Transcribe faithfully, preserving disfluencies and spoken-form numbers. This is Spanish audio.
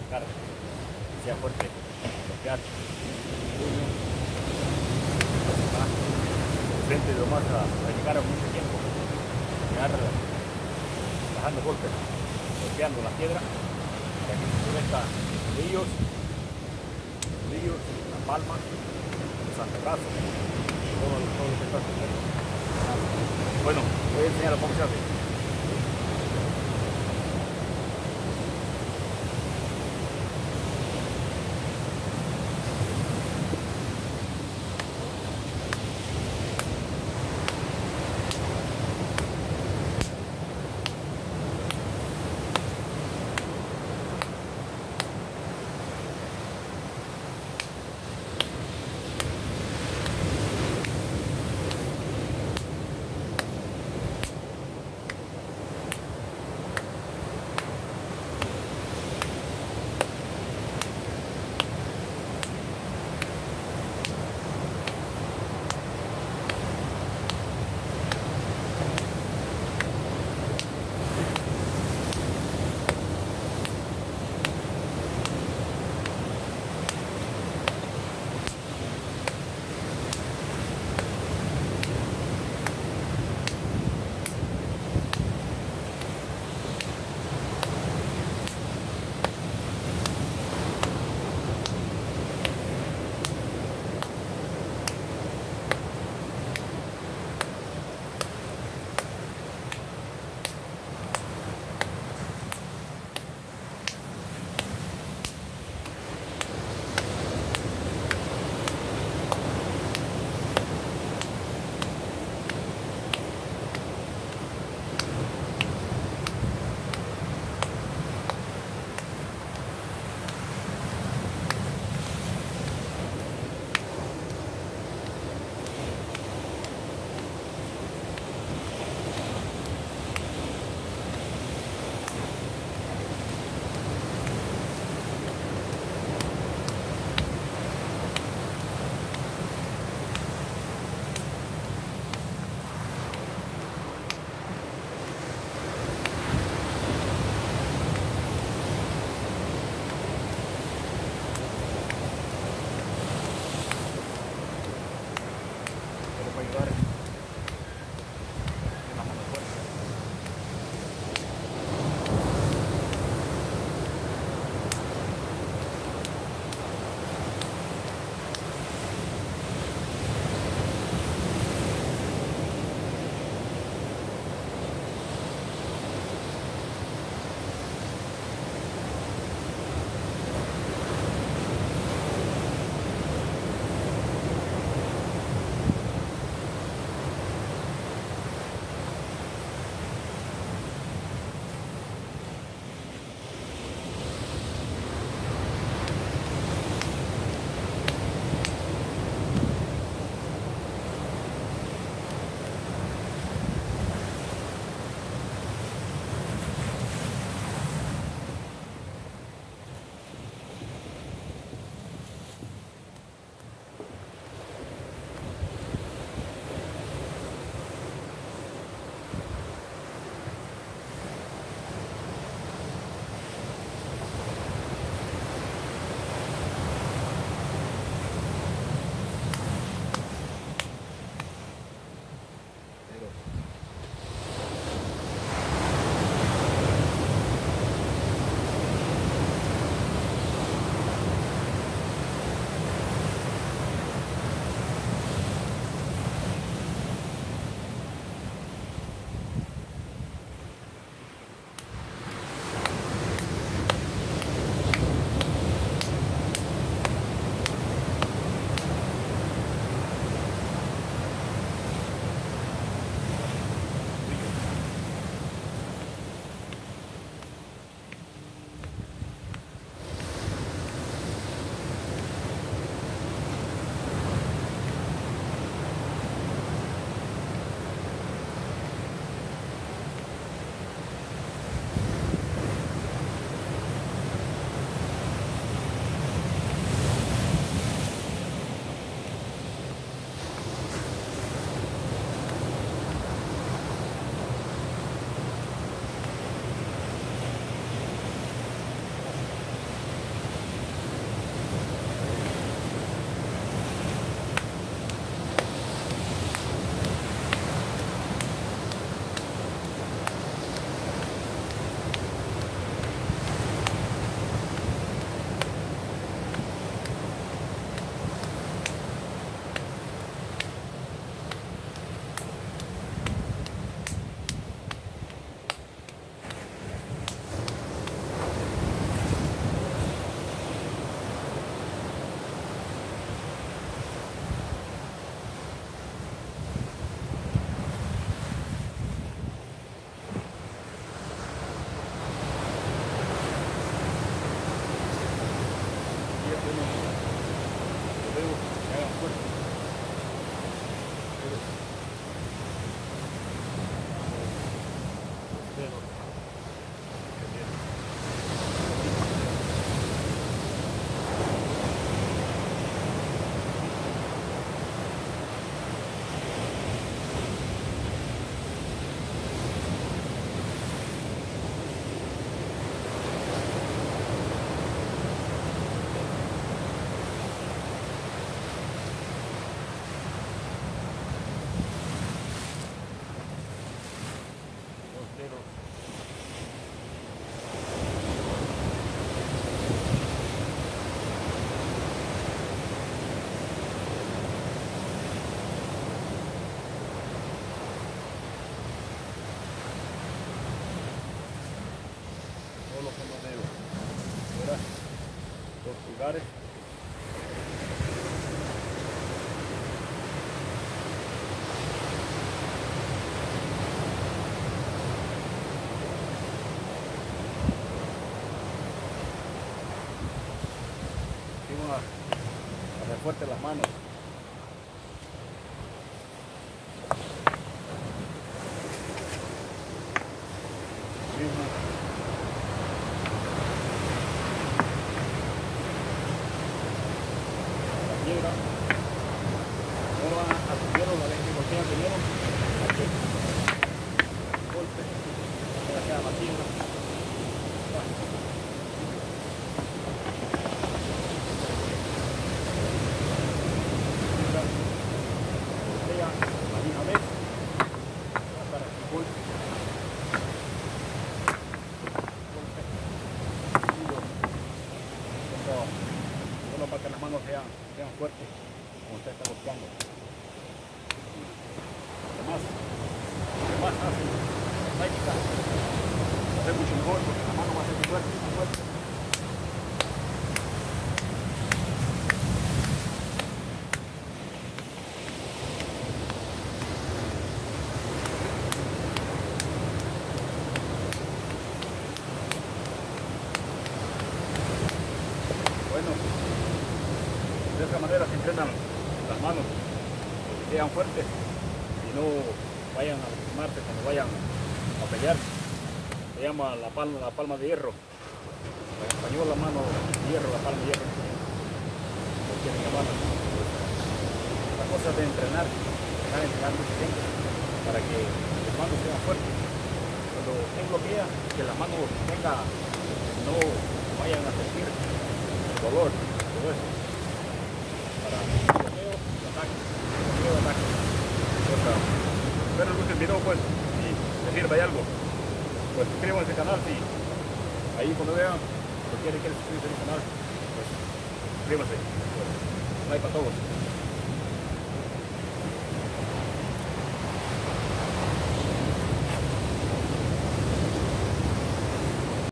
practicar, que sea fuerte, golpear, puño, frente lo más a, a llegar a mucho tiempo, llegar bajando golpes, golpeando la piedra, para que se conecta los nudillos, los nudillos, la palma, los antebrazos, todo, todo lo que está haciendo. Bueno, voy a enseñar cómo se hace. Bueno, los dedos que hagan fuerte. Los dedos. Solo con los dedos. Ahora, dos pulgares. Y vamos a hacer fuerte las manos. Mismo. Piedra. Ahora van a subir la ley que golpean que dieron aquí. Golpe. Ahora queda la piedra. Golpea la misma vez. Va a estar aquí golpe. Golpe. Solo para que las manos sean sean fuertes como usted está golpeando. Además, lo más fácil, la técnica, va a ser mucho mejor porque la mano va a ser muy fuerte, muy fuerte. Bueno, de esta manera se entrenan las manos, que sean fuertes y no vayan a lastimarse cuando vayan a pelear. Se llama la palma, la palma de hierro. En español la mano de hierro, la palma de hierro. No quieren llamarla. La cosa de entrenar, están entrenando mucho tiempo para que las manos sean fuertes. Cuando usted bloquea, que las manos tenga, no vayan a sentir dolor, todo eso. Para bloqueo y ataque, bloqueo y ataque. Espero les guste el video, pues, si les sirve algo, pues suscríbanse al canal. Si ahí cuando vean, si quieren, quieren suscribirse al canal, pues suscríbanse. Pues, like para todos.